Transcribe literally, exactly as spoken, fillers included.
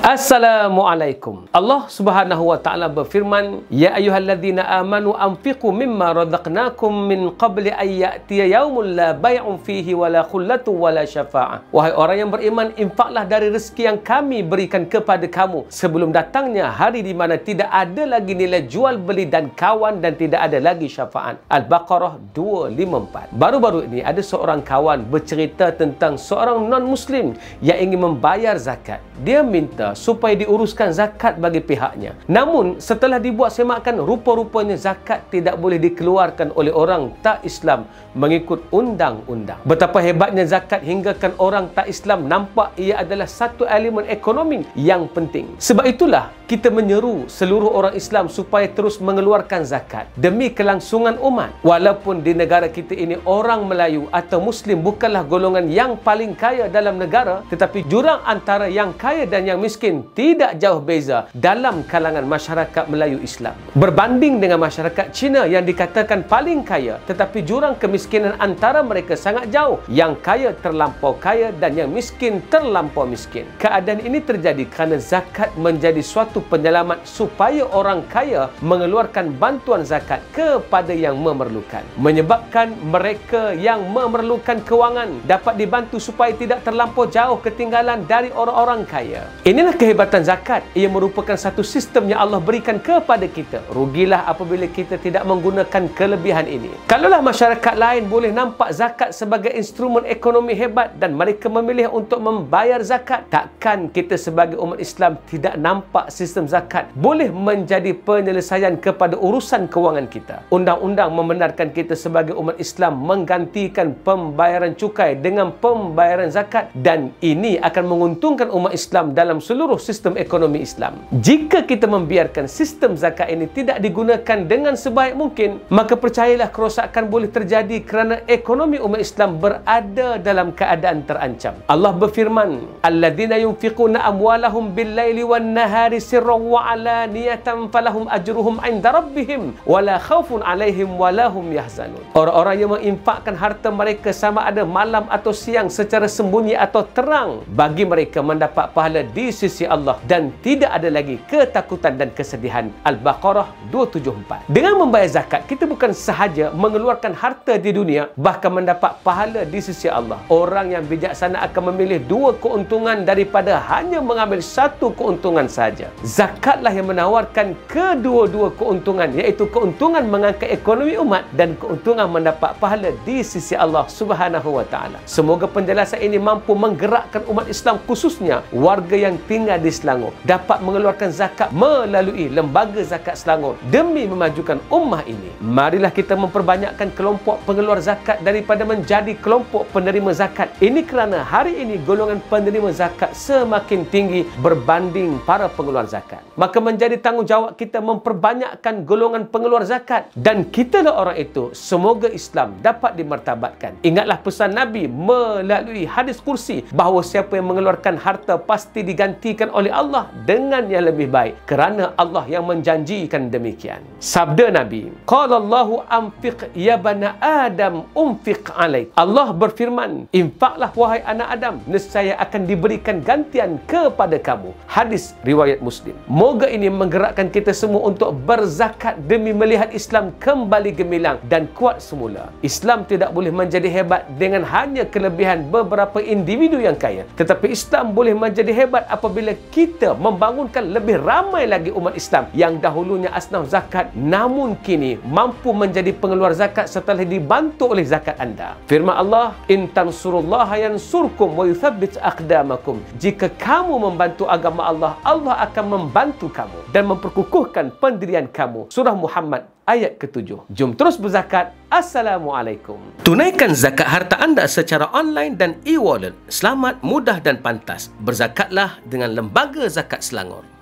Assalamualaikum. Allah Subhanahu wa taala berfirman, "Ya ayyuhalladzina amanu anfiqu mimma razaqnakum min qabli an ya'tiya yaumun la bai'un fihi wala khullatu wala syafa'ah." Wahai orang yang beriman, infaklah dari rezeki yang kami berikan kepada kamu sebelum datangnya hari di mana tidak ada lagi nilai jual beli dan kawan dan tidak ada lagi syafaat. Al-Baqarah dua lima empat. Baru-baru ini ada seorang kawan bercerita tentang seorang non-muslim yang ingin membayar zakat. Dia minta supaya diuruskan zakat bagi pihaknya. Namun setelah dibuat semakan, rupa-rupanya zakat tidak boleh dikeluarkan oleh orang tak Islam mengikut undang-undang. Betapa hebatnya zakat hinggakan orang tak Islam nampak ia adalah satu elemen ekonomi yang penting. Sebab itulah kita menyeru seluruh orang Islam supaya terus mengeluarkan zakat demi kelangsungan umat. Walaupun di negara kita ini orang Melayu atau Muslim bukanlah golongan yang paling kaya dalam negara, tetapi jurang antara yang kaya dan yang miskin tidak jauh beza dalam kalangan masyarakat Melayu Islam. Berbanding dengan masyarakat Cina yang dikatakan paling kaya, tetapi jurang kemiskinan antara mereka sangat jauh. Yang kaya terlampau kaya dan yang miskin terlampau miskin. Keadaan ini terjadi kerana zakat menjadi suatu penyelamat supaya orang kaya mengeluarkan bantuan zakat kepada yang memerlukan. Menyebabkan mereka yang memerlukan kewangan dapat dibantu supaya tidak terlampau jauh ketinggalan dari orang-orang kaya. Inilah kehebatan zakat. Ia merupakan satu sistem yang Allah berikan kepada kita. Rugilah apabila kita tidak menggunakan kelebihan ini. Kalaulah masyarakat lain boleh nampak zakat sebagai instrumen ekonomi hebat dan mereka memilih untuk membayar zakat, takkan kita sebagai umat Islam tidak nampak sistem zakat boleh menjadi penyelesaian kepada urusan kewangan kita. Undang-undang membenarkan kita sebagai umat Islam menggantikan pembayaran cukai dengan pembayaran zakat, dan ini akan menguntungkan umat Islam dalam seluruh sistem ekonomi Islam. Jika kita membiarkan sistem zakat ini tidak digunakan dengan sebaik mungkin, maka percayalah kerosakan boleh terjadi kerana ekonomi umat Islam berada dalam keadaan terancam. Allah berfirman, "Alladzina yunfiquna amwalahum bil-laili wan-nahari sirran wa 'alaniyatan falahum ajruhum 'inda rabbihim wala khaufun 'alaihim wala hum yahzanun." Orang-orang yang menginfakkan harta mereka sama ada malam atau siang secara sembunyi atau terang, bagi mereka mendapat pahala di sisi Allah dan tidak ada lagi ketakutan dan kesedihan. Al-Baqarah dua tujuh empat. Dengan membayar zakat, kita bukan sahaja mengeluarkan harta di dunia, bahkan mendapat pahala di sisi Allah. Orang yang bijaksana akan memilih dua keuntungan daripada hanya mengambil satu keuntungan saja. Zakatlah yang menawarkan kedua-dua keuntungan, iaitu keuntungan mengangkat ekonomi umat dan keuntungan mendapat pahala di sisi Allah Subhanahu wa taala. Semoga penjelasan ini mampu menggerakkan umat Islam, khususnya warga yang tinggal di Selangor, dapat mengeluarkan zakat melalui Lembaga Zakat Selangor demi memajukan ummah ini. Marilah kita memperbanyakkan kelompok pengeluar zakat daripada menjadi kelompok penerima zakat. Ini kerana hari ini golongan penerima zakat semakin tinggi berbanding para pengeluar zakat. Maka menjadi tanggungjawab kita memperbanyakkan golongan pengeluar zakat, dan kitalah orang itu. Semoga Islam dapat dimartabatkan. Ingatlah pesan Nabi melalui hadis kursi bahawa siapa yang mengeluarkan harta pasti digantikan oleh Allah dengan yang lebih baik, kerana Allah yang menjanjikan demikian. Sabda Nabi, qala Allahu anfiq ya bani Adam unfiq alaik. Allah berfirman, infaklah wahai anak Adam, nescaya akan diberikan gantian kepada kamu. Hadis riwayat Muslim. Moga ini menggerakkan kita semua untuk berzakat demi melihat Islam kembali gemilang dan kuat semula. Islam tidak boleh menjadi hebat dengan hanya kelebihan beberapa individu yang kaya, tetapi Islam boleh menjadi hebat apabila kita membangunkan lebih ramai lagi umat Islam yang dahulunya asnaf zakat namun kini mampu menjadi pengeluar zakat setelah dibantu oleh zakat anda. Firman Allah, in tansurullaha yansurkum wa yuthabbit aqdamakum. Jika kamu membantu agama Allah, Allah akan membantu kamu dan memperkukuhkan pendirian kamu. Surah Muhammad ayat ketujuh. Jom terus berzakat. Assalamualaikum. Tunaikan zakat harta anda secara online dan e-wallet. Selamat, mudah dan pantas. Berzakatlah dengan Lembaga Zakat Selangor.